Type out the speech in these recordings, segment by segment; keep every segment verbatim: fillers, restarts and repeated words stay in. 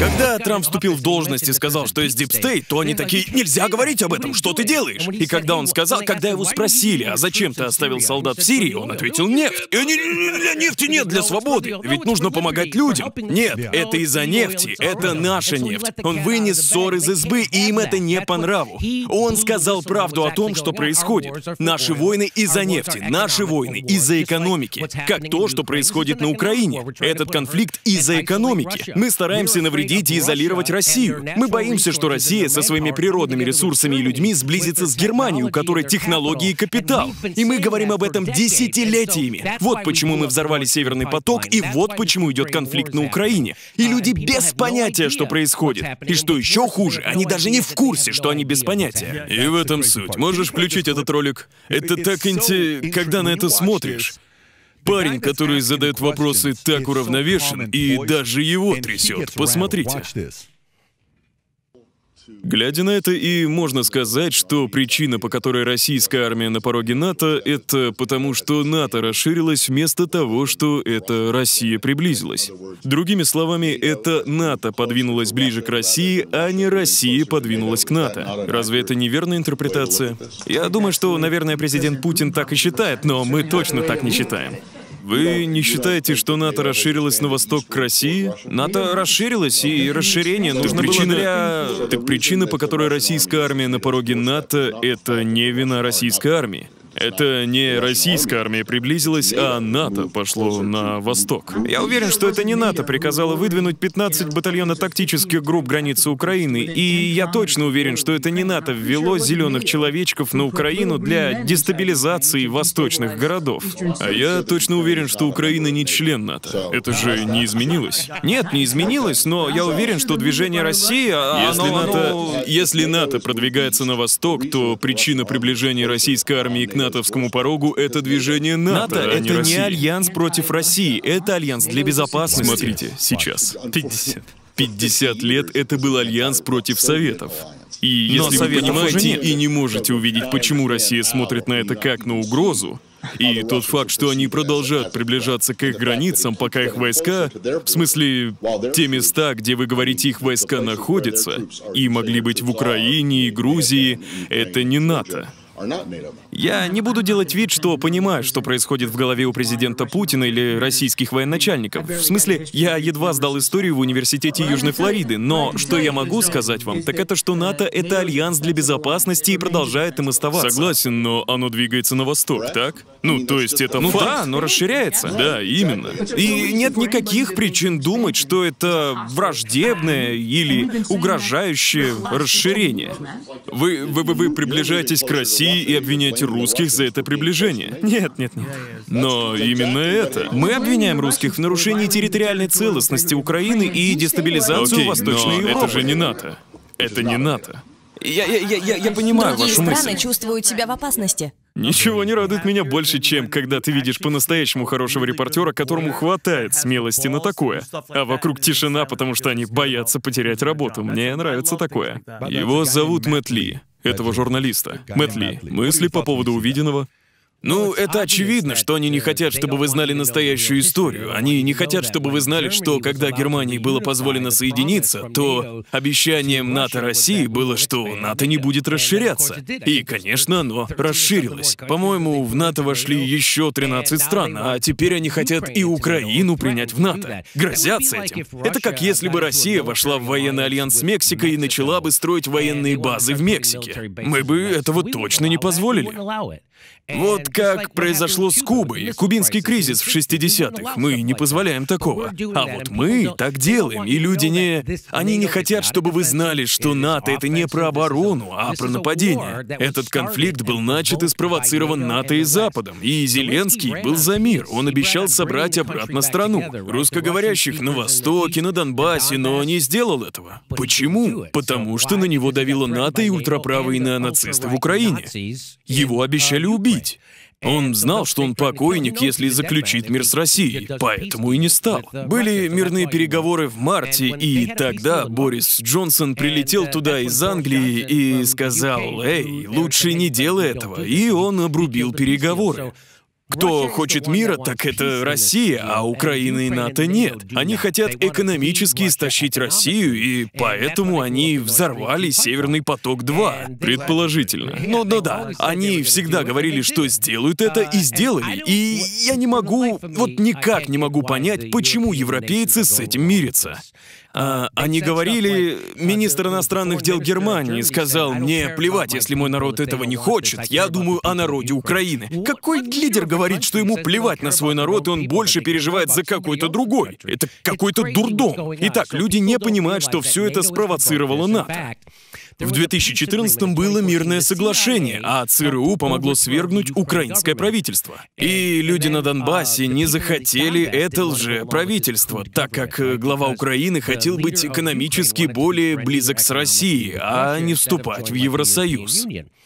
Когда Трамп вступил в должность и сказал, что есть Deep State, то они такие: нельзя говорить об этом, что ты делаешь? И когда он сказал, когда его спросили, а зачем ты оставил солдат в Сирии, он ответил: нефть. И они: для нефти нет, для свободы. Ведь нужно помогать людям. Нет, это из-за нефти, это наша нефть. Он вынес ссор из избы, и им это не по нраву. Он сказал правду о том, что происходит. Наши войны из-за нефти, наши войны из-за экономики. Как то, что происходит на Украине. Этот конфликт из-за экономики. Мы стараемся навредить и изолировать Россию. Мы боимся, что Россия со своими природными ресурсами и людьми сблизится с Германией, у которой технологии и капитал. И мы говорим об этом десятилетиями. Вот почему мы взорвали Северный поток, и вот почему идет конфликт на Украине. И люди без понятия, что происходит. И что еще хуже, они даже не в курсе, что они без понятия. И в этом суть. Можешь включить этот ролик? Это так инте... Когда на это смотришь. Парень, который задает вопросы, так уравновешен, и даже его трясет. Посмотрите. Глядя на это, и можно сказать, что причина, по которой российская армия на пороге НАТО, это потому, что НАТО расширилось вместо того, что это Россия приблизилась. Другими словами, это НАТО подвинулось ближе к России, а не Россия подвинулась к НАТО. Разве это неверная интерпретация? Я думаю, что, наверное, президент Путин так и считает, но мы точно так не считаем. Вы не считаете, что НАТО расширилось на восток к России? НАТО расширилось, и расширение нужно было для... Так причина, по которой российская армия на пороге НАТО, это не вина российской армии. Это не российская армия приблизилась, а НАТО пошло на восток. Я уверен, что это не НАТО приказало выдвинуть пятнадцать батальонов тактических групп границы Украины, и я точно уверен, что это не НАТО ввело зеленых человечков на Украину для дестабилизации восточных городов. А я точно уверен, что Украина не член НАТО. Это же не изменилось. Нет, не изменилось, но я уверен, что движение России, если оно, НАТО, оно... если НАТО продвигается на восток, то причина приближения российской армии к натовскому порогу — это движение НАТО, НАТО а не это Россия. Не альянс против России, это альянс для безопасности. Смотрите, сейчас. пятьдесят. пятьдесят лет это был альянс против Советов. И если вы понимаете и не можете увидеть, почему Россия смотрит на это как на угрозу, и тот факт, что они продолжают приближаться к их границам, пока их войска, в смысле, те места, где вы говорите, их войска находятся, и могли быть в Украине и Грузии, это не НАТО. Я не буду делать вид, что понимаю, что происходит в голове у президента Путина или российских военачальников. В смысле, я едва сдал историю в университете Южной Флориды, но что я могу сказать вам, так это, что НАТО — это альянс для безопасности и продолжает им оставаться. Согласен, но оно двигается на восток, так? Ну, то есть это ну факт. Да, оно расширяется. Да, именно. И нет никаких причин думать, что это враждебное или угрожающее расширение. Вы, вы, вы, вы приближаетесь к России и обвиняете русских за это приближение. Нет, нет, нет. Но именно это. Мы обвиняем русских в нарушении территориальной целостности Украины и дестабилизацию Окей, Восточной но Европы. это же не НАТО. Это не НАТО. Я, я, я, я, я понимаю Другие вашу страны мысль. чувствуют себя в опасности. Ничего не радует меня больше, чем когда ты видишь по-настоящему хорошего репортера, которому хватает смелости на такое. А вокруг тишина, потому что они боятся потерять работу. Мне нравится такое. Его зовут Мэтт Ли, этого журналиста. Мэтт Ли, мысли по поводу увиденного? Ну, это очевидно, что они не хотят, чтобы вы знали настоящую историю. Они не хотят, чтобы вы знали, что когда Германии было позволено соединиться, то обещанием НАТО России было, что НАТО не будет расширяться. И, конечно, оно расширилось. По-моему, в НАТО вошли еще тринадцать стран, а теперь они хотят и Украину принять в НАТО. Грозятся этим. Это как если бы Россия вошла в военный альянс с Мексикой и начала бы строить военные базы в Мексике. Мы бы этого точно не позволили. Вот как произошло с Кубой, кубинский кризис в шестидесятых. Мы не позволяем такого. А вот мы так делаем, и люди не... Они не хотят, чтобы вы знали, что НАТО — это не про оборону, а про нападение. Этот конфликт был начат и спровоцирован НАТО и Западом, и Зеленский был за мир. Он обещал собрать обратно страну. Русскоговорящих на Востоке, на Донбассе, но не сделал этого. Почему? Потому что на него давило НАТО и ультраправые неонацисты в Украине. Его обещали убить. Он знал, что он покойник, если заключит мир с Россией, поэтому и не стал. Были мирные переговоры в марте, и тогда Борис Джонсон прилетел туда из Англии и сказал: «Эй, лучше не делай этого», и он обрубил переговоры. Кто хочет мира, так это Россия, а Украина и НАТО нет. Они хотят экономически истощить Россию, и поэтому они взорвали Северный поток-два. Предположительно. Ну, ну да, они всегда говорили, что сделают это, и сделали. И я не могу, вот никак не могу понять, почему европейцы с этим мирятся. А, они говорили, министр иностранных дел Германии сказал: «Мне плевать, если мой народ этого не хочет, я думаю о народе Украины». Какой лидер говорит, что ему плевать на свой народ, и он больше переживает за какой-то другой? Это какой-то дурдом. Итак, люди не понимают, что все это спровоцировало НАТО. В две тысячи четырнадцатом было мирное соглашение, а ЦРУ помогло свергнуть украинское правительство. И люди на Донбассе не захотели это лжеправительство, так как глава Украины хотел быть экономически более близок с Россией, а не вступать в Евросоюз.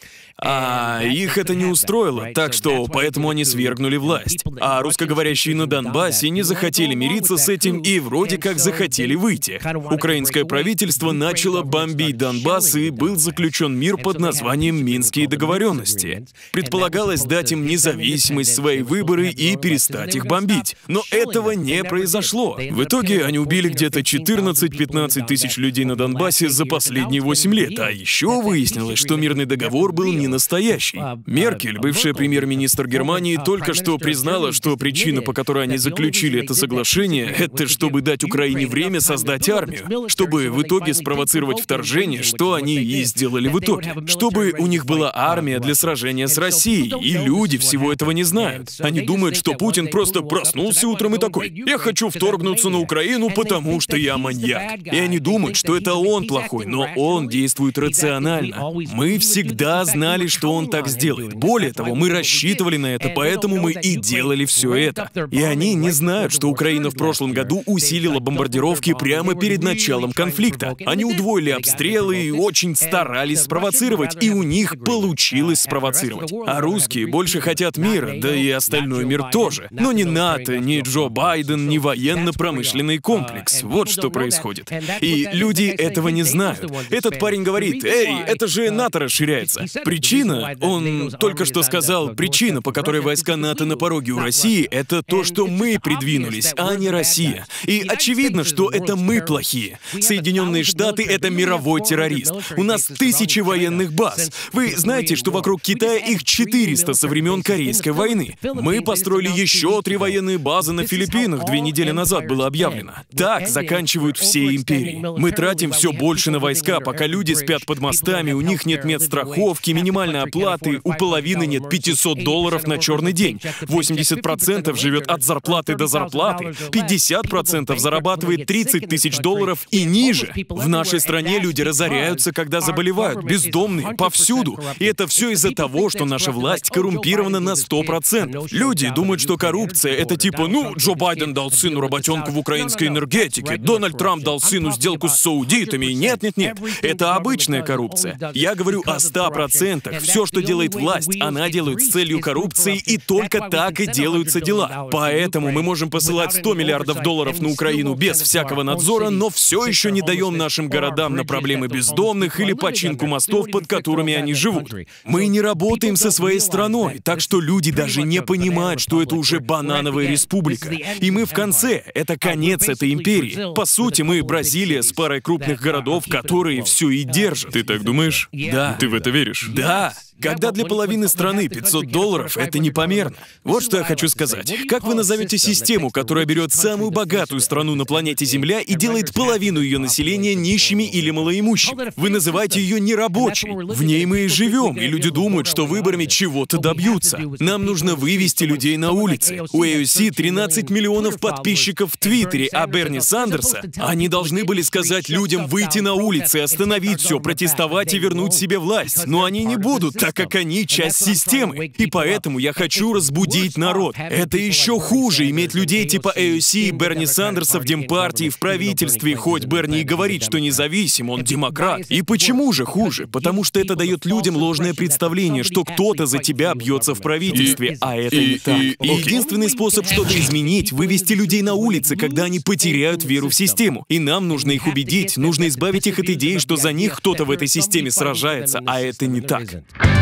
А их это не устроило, так что поэтому они свергнули власть. А русскоговорящие на Донбассе не захотели мириться с этим и вроде как захотели выйти. Украинское правительство начало бомбить Донбасс, и был заключен мир под названием «Минские договоренности». Предполагалось дать им независимость, свои выборы и перестать их бомбить. Но этого не произошло. В итоге они убили где-то четырнадцать-пятнадцать тысяч людей на Донбассе за последние восемь лет. А еще выяснилось, что мирный договор был не настоящий. Меркель, бывшая премьер-министр Германии, только что признала, что причина, по которой они заключили это соглашение, это чтобы дать Украине время создать армию, чтобы в итоге спровоцировать вторжение, что они и сделали в итоге. Чтобы у них была армия для сражения с Россией, и люди всего этого не знают. Они думают, что Путин просто проснулся утром и такой: «Я хочу вторгнуться на Украину, потому что я маньяк». И они думают, что это он плохой, но он действует рационально. Мы всегда знали, что он так сделает. Более того, мы рассчитывали на это, поэтому мы и делали все это. И они не знают, что Украина в прошлом году усилила бомбардировки прямо перед началом конфликта. Они удвоили обстрелы и очень старались спровоцировать, и у них получилось спровоцировать. А русские больше хотят мира, да и остальной мир тоже. Но ни НАТО, ни Джо Байден, ни военно-промышленный комплекс. Вот что происходит. И люди этого не знают. Этот парень говорит: «Эй, это же НАТО расширяется». Причина, он только что сказал, причина, по которой войска НАТО на пороге у России, это то, что мы придвинулись, а не Россия. И очевидно, что это мы плохие. Соединенные Штаты — это мировой террорист. У нас тысячи военных баз. Вы знаете, что вокруг Китая их четыреста со времен Корейской войны. Мы построили еще три военные базы на Филиппинах, две недели назад было объявлено. Так заканчивают все империи. Мы тратим все больше на войска, пока люди спят под мостами, у них нет медстраховки, минимальной оплаты, у половины нет пятисот долларов на черный день. восемьдесят процентов живет от зарплаты до зарплаты. пятьдесят процентов зарабатывает тридцать тысяч долларов и ниже. В нашей стране люди разоряются, когда заболевают, бездомные, повсюду. И это все из-за того, что наша власть коррумпирована на сто процентов. Люди думают, что коррупция — это типа: ну, Джо Байден дал сыну работенку в украинской энергетике, Дональд Трамп дал сыну сделку с саудитами. Нет-нет-нет, это обычная коррупция. Я говорю о ста процентах. Все, что делает власть, она делает с целью коррупции, и только так и делаются дела. Поэтому мы можем посылать сто миллиардов долларов на Украину без всякого надзора, но все еще не даем нашим городам на проблемы бездомных или починку мостов, под которыми они живут. Мы не работаем со своей страной, так что люди даже не понимают, что это уже банановая республика. И мы в конце, это конец этой империи. По сути, мы Бразилия с парой крупных городов, которые все и держат. Ты так думаешь? Да. Ты в это веришь? Да. Когда для половины страны пятьсот долларов — это непомерно. Вот что я хочу сказать. Как вы назовете систему, которая берет самую богатую страну на планете Земля и делает половину ее населения нищими или малоимущими? Вы называете ее нерабочей. В ней мы и живем, и люди думают, что выборами чего-то добьются. Нам нужно вывести людей на улицы. У эй ю си тринадцать миллионов подписчиков в Твиттере, а Берни Сандерса, они должны были сказать людям выйти на улицы, остановить все, протестовать и вернуть себе власть. Но они не будут, так как они часть системы. И поэтому я хочу разбудить народ. Это еще хуже — иметь людей типа эй ю си и Берни Сандерса в Демпартии, в правительстве, хоть Берни и говорит, что независим, он демократ. И почему же хуже? Потому что это дает людям ложное представление, что кто-то за тебя бьется в правительстве, а это не так. И единственный способ что-то изменить — вывести людей на улицы, когда они потеряют веру в систему. И нам нужно их убедить, нужно избавить их от идеи, что за них кто-то в этой системе сражается, а это не так.